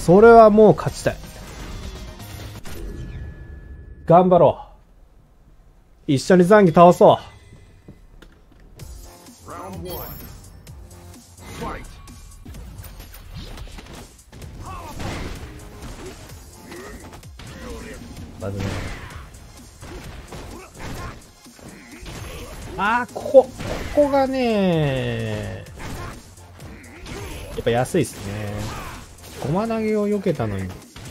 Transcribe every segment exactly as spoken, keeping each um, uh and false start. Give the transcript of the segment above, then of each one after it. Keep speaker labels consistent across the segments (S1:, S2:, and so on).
S1: それはもう勝ちたい。頑張ろう。一緒にザンギ倒そう。まずね、あー、ここ、ここがね、やっぱ安いっすね。駒投げを避けたのに。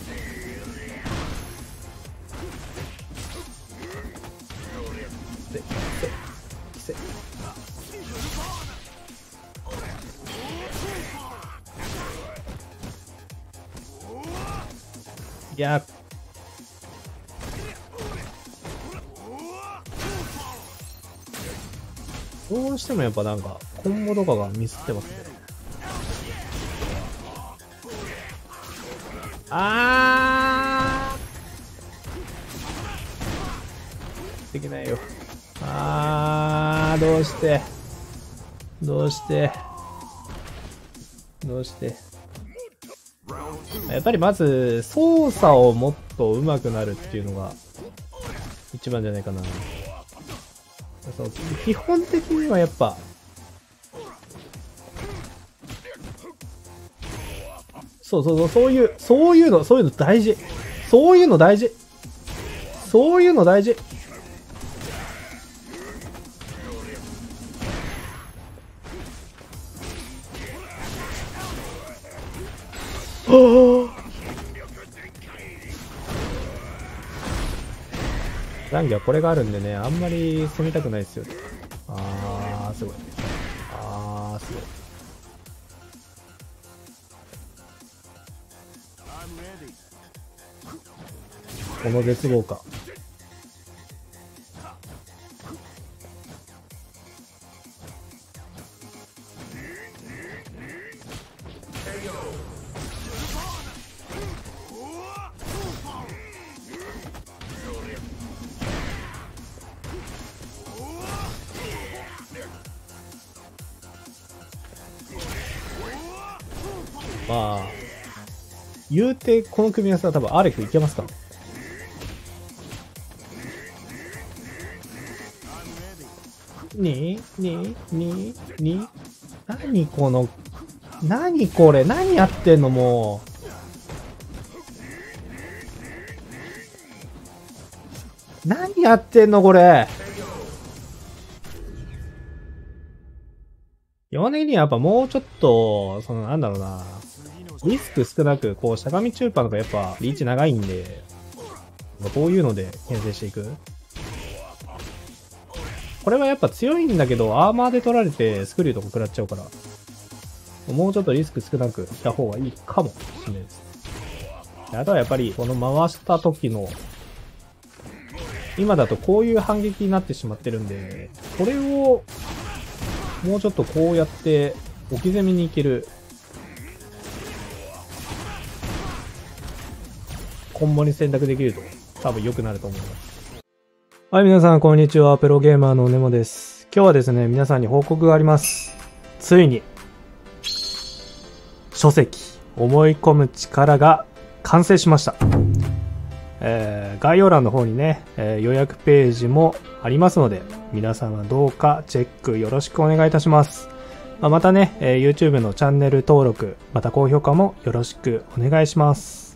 S1: いや、どうしてもやっぱなんかコンボとかがミスってますね。あー、できないよ。あー、どうしてどうしてどうしてやっぱりまず操作をもっと上手くなるっていうのが一番じゃないかな。そう、基本的にはやっぱそうそうそう、そういうそういうのそういうの大事、そういうの大事、そういうの大事。ザンギはこれがあるんでね、あんまり攻めたくないですよね。あー、すごい。あー、すごい。この絶望感。まあ、言うてこの組み合わせは多分アレクいけますか。にににに何この、何これ、何やってんのもう。何やってんのこれ。基本的にはやっぱもうちょっと、そのなんだろうな、リスク少なく、こう、しゃがみ中盤とかやっぱリーチ長いんで、こういうので牽制していく。これはやっぱ強いんだけど、アーマーで取られてスクリューとか食らっちゃうから、もうちょっとリスク少なくした方がいいかもしれないです。あとはやっぱり、この回した時の、今だとこういう反撃になってしまってるんで、これを、もうちょっとこうやって置き攻めに行けるコンボに選択できると多分良くなると思います。はい、皆さんこんにちは。プロゲーマーのネモです。今日はですね、皆さんに報告があります。ついに書籍思い込む力が完成しました。えー、概要欄の方にね、えー、予約ページもありますので、皆様どうかチェックよろしくお願いいたします。まあ、またね、えー、YouTube のチャンネル登録、また高評価もよろしくお願いします。